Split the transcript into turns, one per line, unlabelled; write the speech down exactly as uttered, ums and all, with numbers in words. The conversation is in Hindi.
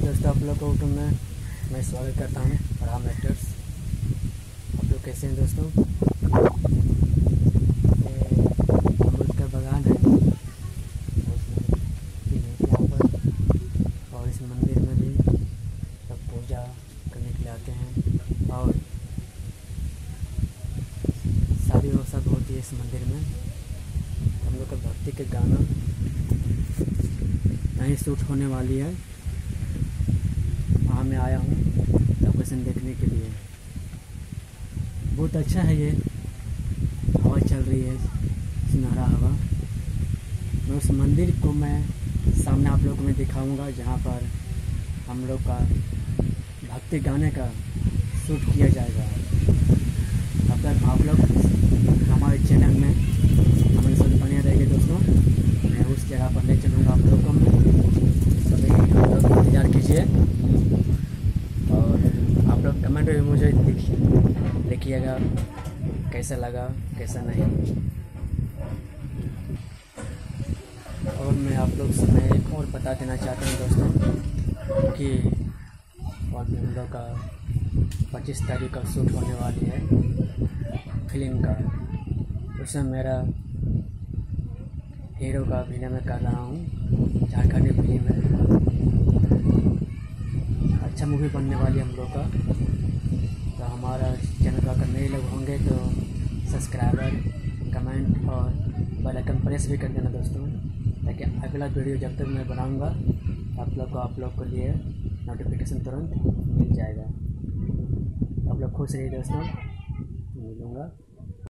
दोस्तों, आप लोग को यूट्यूब में मैं स्वागत करता हूँ। राम एक्टर्स, आप लोग कैसे हैं दोस्तों? ये अमरूद का बागान है यहाँ पर, और इस मंदिर में भी सब पूजा करने के लिए आते हैं और शादी और सब होती है इस मंदिर में। हम लोग का भक्ति के गाना नहीं शूट होने वाली है, वहाँ मैं आया हूँ लोकेशन देखने के लिए। बहुत अच्छा है, ये हवा चल रही है, सुनहरा हवा। मैं उस मंदिर को मैं सामने आप लोगों को मैं दिखाऊंगा जहाँ पर हम लोग का भक्ति गाने का शूट किया जाएगा। तब तक आप लोग हमारे चैनल में हमारे साथ बने रहेंगे दोस्तों। मैं उस जगह पर ले चलूँगा आप लोगों को। मैं सभी आप लोग इंतजार कीजिए और आप लोग कमेंट में मुझे लिखिएगा कैसा लगा कैसा नहीं। और मैं आप लोग से मैं एक और बता देना चाहता हूँ दोस्तों कि और हम लोग का पच्चीस तारीख का शूट होने वाली है फिल्म का। उसमें मेरा हीरो का अभिनय मैं कर रहा हूँ। झारखंडी फिल्म है, अच्छा मूवी बनने वाली हम लोग का। तो हमारा चैनल का अगर नए लोग होंगे तो सब्सक्राइबर, कमेंट और बेल आइकन प्रेस भी कर देना दोस्तों, ताकि अगला वीडियो जब तक मैं बनाऊंगा आप लोग को आप लोग के लिए नोटिफिकेशन तुरंत मिल जाएगा। आप लोग खुश रहिए दोस्तों, मिलूँगा।